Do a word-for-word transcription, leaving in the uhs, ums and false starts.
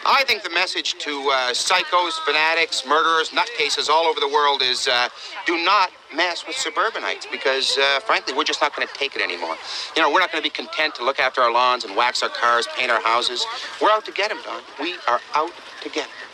I think the message to uh, psychos, fanatics, murderers, nutcases all over the world is uh, do not mess with suburbanites because, uh, frankly, we're just not going to take it anymore. You know, we're not going to be content to look after our lawns and wax our cars, paint our houses. We're out to get them, Don. We are out to get them.